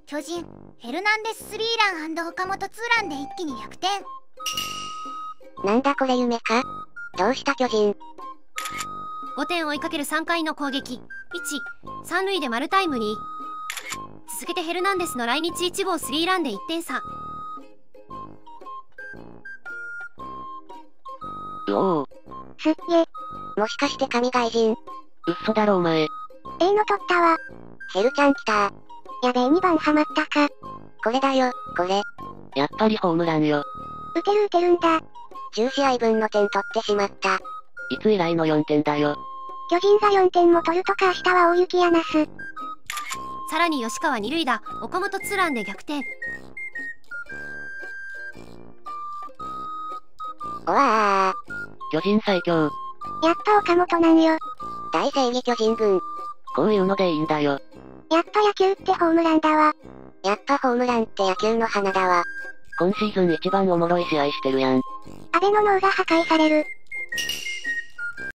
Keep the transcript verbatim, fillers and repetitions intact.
巨人、ヘルナンデススリーラン&岡本ツーランで一気に逆転。 なんだこれ夢か？どうした巨人？ ごてん追いかけるさんかいの攻撃。いち、さん塁で丸タイムに。続けてヘルナンデスの来日いち号スリーランでいってん差。 うおー。 すっげ。もしかして神外人？ 嘘だろお前。 ええの取ったわ。ヘルちゃん来た。やべえにばんハマったか。これだよ、これ。 やっぱりホームランよ。 打てる打てるんだ。じゅう試合分の点取ってしまった。 いつ以来のよんてんだよ。 巨人がよんてんも取るとか明日は大雪やなす。 さらに吉川に塁打、岡本ツーランで逆転。 おわー。巨人最強。 やっぱ岡本なんよ。大正義巨人軍。 こういうのでいいんだよ。 やっぱ野球ってホームランだわ。やっぱホームランって野球の花だわ。 今シーズン一番おもろい試合してるやん。 安倍の脳が破壊される。